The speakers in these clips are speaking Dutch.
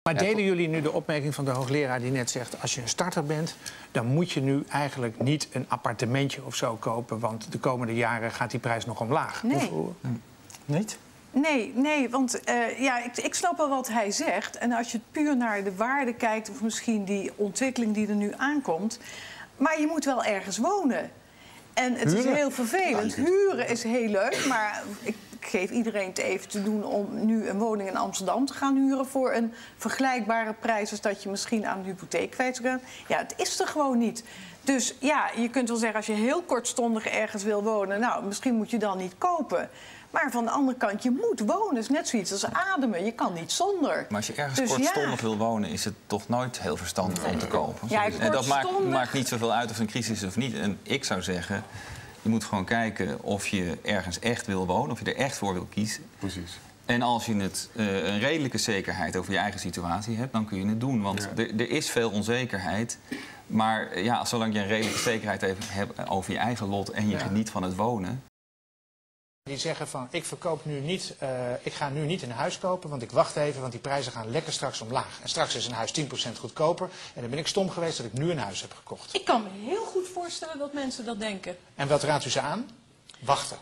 Maar delen jullie nu de opmerking van de hoogleraar die net zegt... als je een starter bent, dan moet je nu eigenlijk niet een appartementje of zo kopen... want de komende jaren gaat die prijs nog omlaag. Nee. Niet? Nee, want ik snap wel wat hij zegt. En als je puur naar de waarde kijkt... of misschien die ontwikkeling die er nu aankomt... maar je moet wel ergens wonen. En het is heel vervelend. Huren is heel leuk, maar... Ik geef iedereen het even te doen om nu een woning in Amsterdam te gaan huren... voor een vergelijkbare prijs als dat je misschien aan een hypotheek kwijt zou gaan. Ja, het is er gewoon niet. Dus ja, je kunt wel zeggen als je heel kortstondig ergens wil wonen... nou, misschien moet je dan niet kopen. Maar van de andere kant, je moet wonen. Het is net zoiets als ademen. Je kan niet zonder. Maar als je ergens kortstondig wil wonen, is het toch nooit heel verstandig om te kopen. Ja, en dat maakt niet zoveel uit of het een crisis is of niet. En ik zou zeggen... Je moet gewoon kijken of je ergens echt wil wonen, of je er echt voor wil kiezen. Precies. En als je een redelijke zekerheid over je eigen situatie hebt, dan kun je het doen. Want er is veel onzekerheid. Maar ja, zolang je een redelijke zekerheid hebt over je eigen lot en je geniet van het wonen... Die zeggen van, ik ga nu niet een huis kopen, want ik wacht even, want die prijzen gaan lekker straks omlaag. En straks is een huis 10% goedkoper en dan ben ik stom geweest dat ik nu een huis heb gekocht. Ik kan me heel goed voorstellen dat mensen dat denken. En wat raadt u ze aan? Wachten.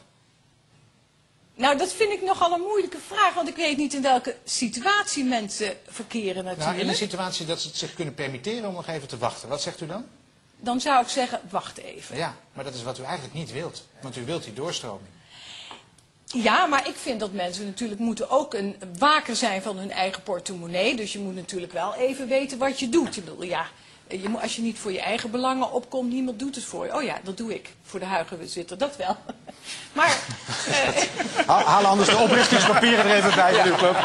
Nou, dat vind ik nogal een moeilijke vraag, want ik weet niet in welke situatie mensen verkeren natuurlijk. Nou, in een situatie dat ze het zich kunnen permitteren om nog even te wachten. Wat zegt u dan? Dan zou ik zeggen, wacht even. Ja, maar dat is wat u eigenlijk niet wilt, want u wilt die doorstroming. Ja, maar ik vind dat mensen natuurlijk moeten ook een waker zijn van hun eigen portemonnee. Dus je moet natuurlijk wel even weten wat je doet. Ik bedoel, ja, als je niet voor je eigen belangen opkomt, niemand doet het voor je. Oh ja, dat doe ik. Voor de huizenbezitter, dat wel. Maar... Haal anders de oprichtingspapieren er even bij. Ja.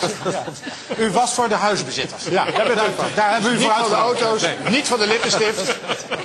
U was voor de huisbezitters. Ja, daar hebben we u voor uit de auto's, niet voor de lippenstift.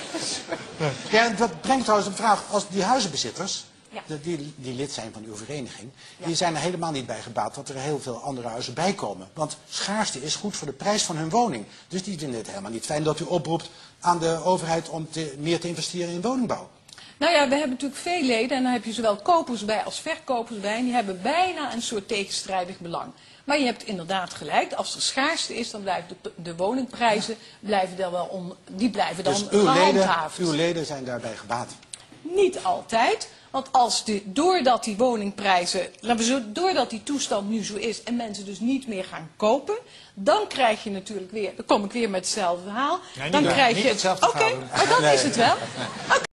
Ja, dat brengt trouwens een vraag. Als die huizenbezitters... Ja. Die lid zijn van uw vereniging, die zijn er helemaal niet bij gebaat dat er heel veel andere huizen bij komen. Want schaarste is goed voor de prijs van hun woning. Dus die vinden het helemaal niet fijn dat u oproept aan de overheid om meer te investeren in woningbouw. Nou ja, we hebben natuurlijk veel leden en dan heb je zowel kopers bij als verkopers bij. En die hebben bijna een soort tegenstrijdig belang. Maar je hebt inderdaad gelijk, als er schaarste is, dan blijven de woningprijzen blijven dus gehandhaafd. Uw leden zijn daarbij gebaat? Niet altijd. Want doordat die woningprijzen, doordat die toestand nu zo is en mensen dus niet meer gaan kopen, dan krijg je natuurlijk weer, dan kom ik weer met hetzelfde verhaal. Nee, dan krijg niet je hetzelfde verhaal. Oké, maar dat is het wel.